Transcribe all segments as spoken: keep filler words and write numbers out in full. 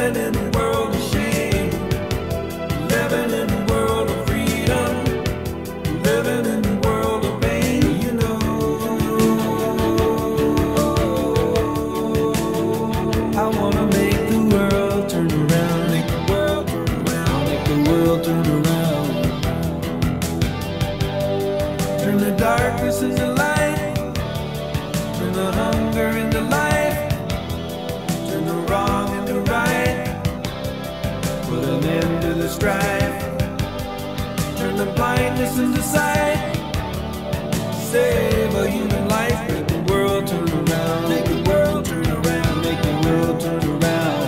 living in a world of shame, living in a world of freedom, living in a world of pain, you know. I wanna make the world turn around, make the world turn around, make the world turn around. Turn the darkness into light, turn the hunger into life, turn the wrong into right, put an end to the strife, turn the blindness into sight, save a human life, make the world turn around, make the world turn around, make the world turn around.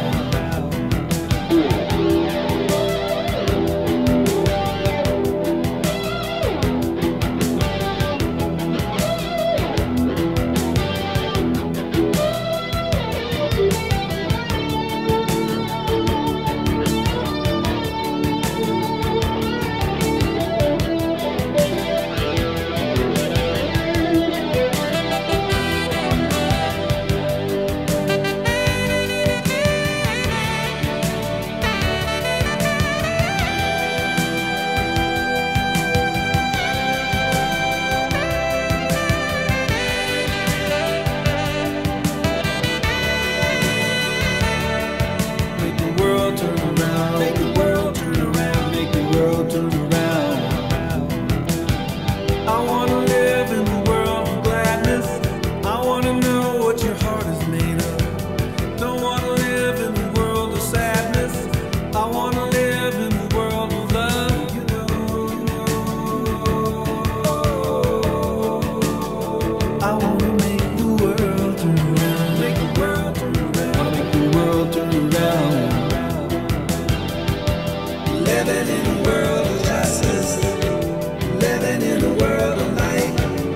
Living in a world of justice, living in a world of light,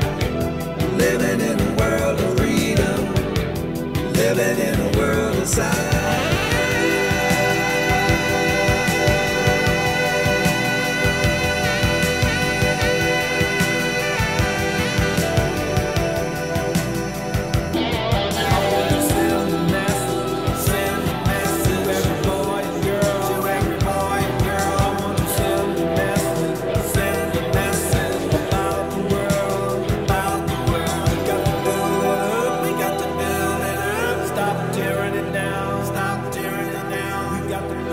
living in a world of freedom, living in a world of sight. Got the